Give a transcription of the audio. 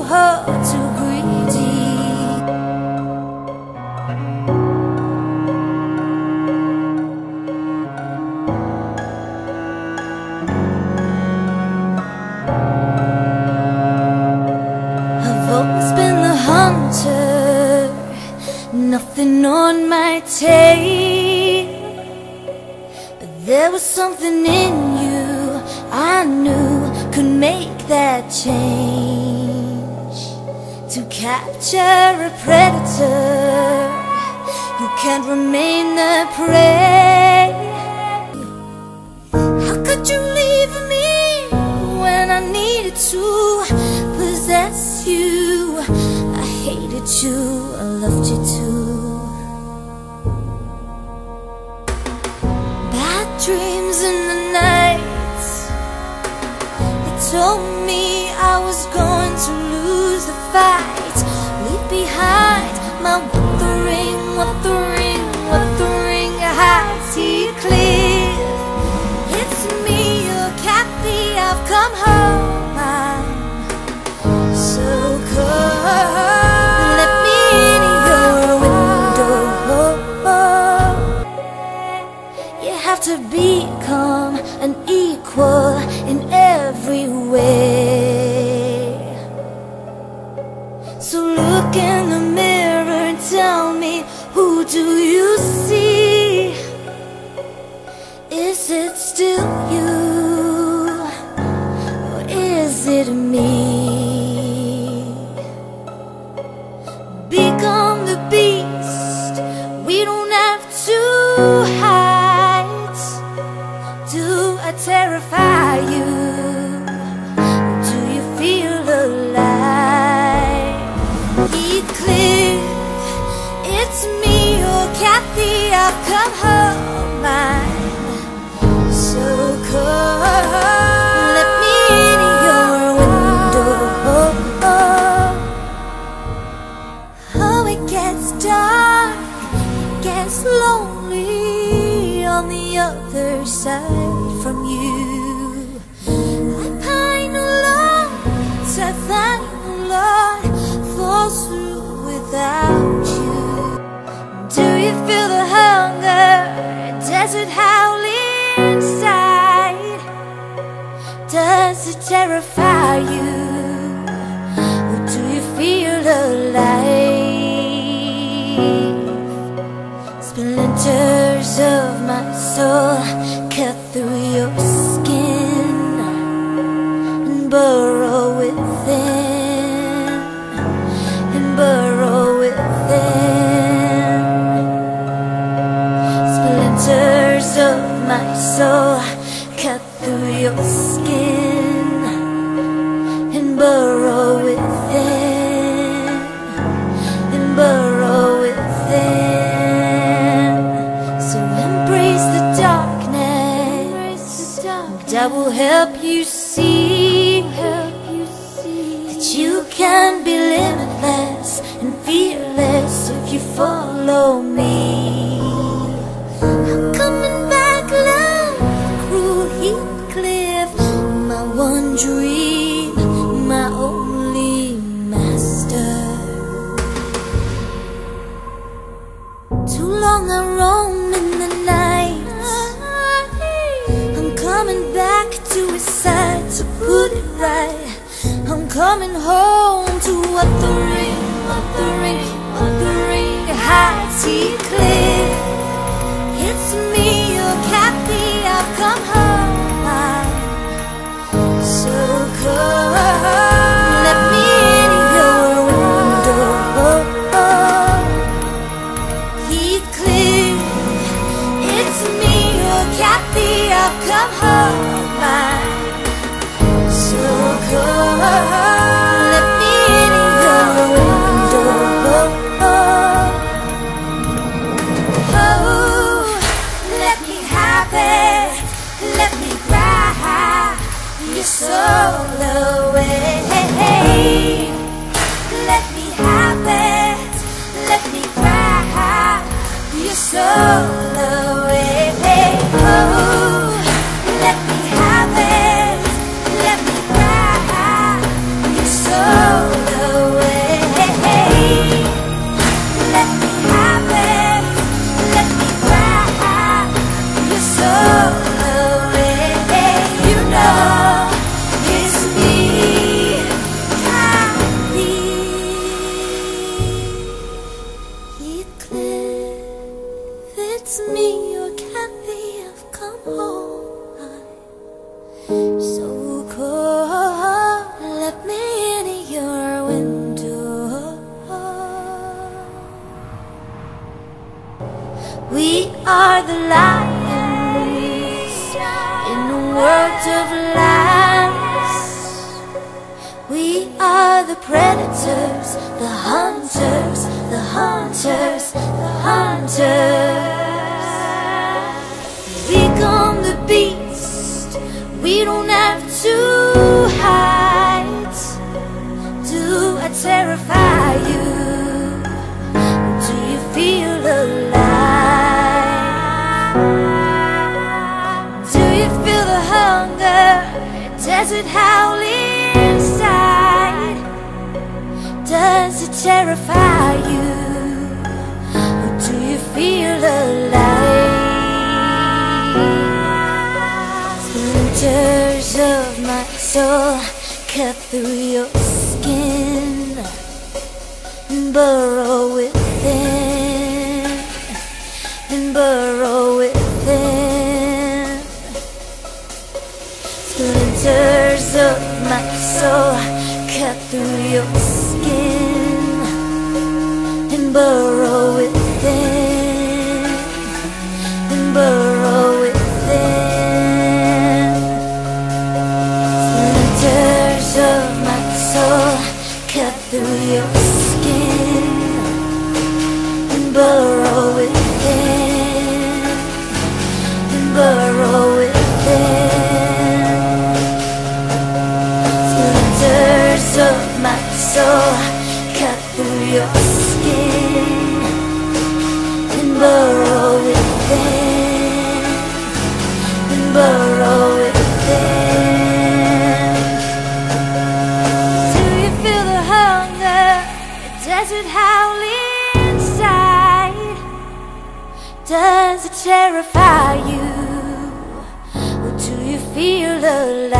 too greedy. I've always been the hunter, nothing on my tail, but there was something in you I knew could make that change. To capture a predator, you can't remain the prey. How could you leave me when I needed to possess you? I hated you, I loved you too. Bad dreams in the night, they told me I was going to lose the fight. Leave behind my wuthering, wuthering, wuthering heights. He clear, it's me, your Kathy, I've come home. I'm so cold. Let me in your window. You have to become an equal in every way. So look in the mirror and tell me, who do you see? Is it still you, or is it me? Become the beast, we don't have to hide. Do I terrify you? Do you feel alive? Heathcliff, it's me, your Kathy, I've come home. I'm so cold. Let me in your window. Oh, it gets dark, it gets lonely on the other side from you. I pine alone, I find the Lord falls through without you. Do you feel the hunger? Does it howl inside? Does it terrify you? Or do you feel alive? Splinters of my soul cut through your skin and burrow within, and burrow within. Splinters of my soul cut through your skin and burrow within, and burrow within. So embrace the darkness, that will help you see that you can be limitless and fearless if you follow me. I'm coming back, love, cruel Heathcliff, my one dream, my only master. Too long I roamed in the night, I'm coming back to his side to put it right. I'm coming home to wuthering, wuthering, wuthering heights. Heathcliff, it's me, your Kathy, I've come home. I'm so cold. Let me in your window. Heathcliff, it's me, your Kathy, I've come home. I'm so cold. Let me in your window. Oh, let me have it, let me cry your soul away. Let me have it, let me cry your soul away. Oh, let me have it, let me cry your soul away. me or Kathy have come home. I'm so cold. Let me in your window. We are the lions in a world of lies. We are the predators, the hunters, the hunters, the hunters. Become the beast. We don't have to hide. Do I terrify you? Do you feel alive? Do you feel the hunger? Does it howl inside? Does it terrify you? Or do you feel alive? Splinters of my soul cut through your skin and burrow within, and burrow within. Splinters of my soul cut through your skin and burrow within, and burrow within. Splinters of my soul cut through your skin and burrow within, and burrow within. Splinters of my soul cut through your skin and burrow within, and burrow within. Do you feel the hunger? Does it howl inside? Does it terrify you? Or do you feel alive?